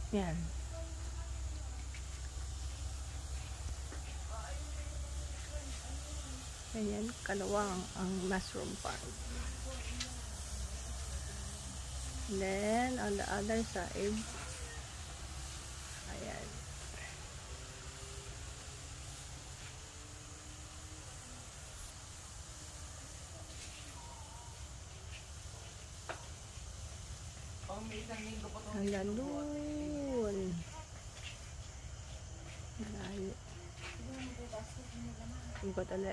Yan. Ayan, kalawang ang mushroom farm. Then, on the other side, ayan. Hanggang doon. Layo. Ikot ulit.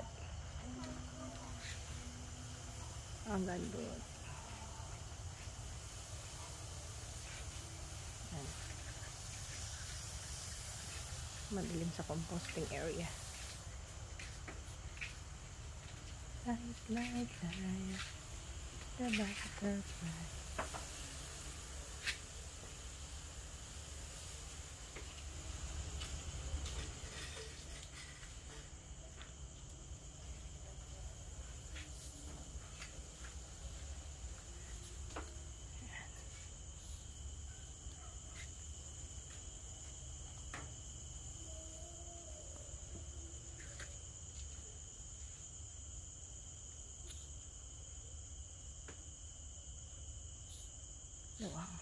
Hanggang doon. Ayan. Madilim sa composting area. Light, light, light. The butterfly. Wow.